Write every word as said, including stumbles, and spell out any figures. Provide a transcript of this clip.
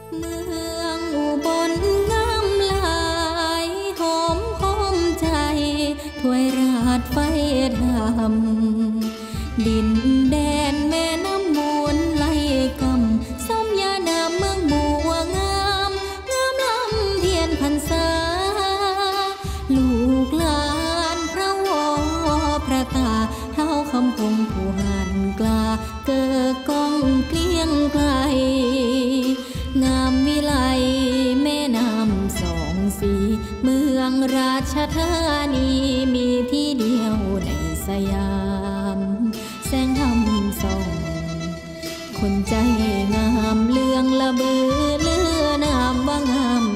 เมืองอุบลงามหลายหอมหอมใจถ้วยราดไฟทำดินแดนแม่น้ำมูลไหลกำส้มยาดำเมืองบัวงามงามลำเทียนพรรษาลูกหลานพระวอพระตาเท้าคำคงผู้หันกล้าเกิดกองเกลี้ยงไกลงามวิไลแม่น้ำสองสีเมืองราชธานีมีที่เดียวในสยามแสงธรรมส่องคนใจงามเลืองละเบือเลือนามว่างาม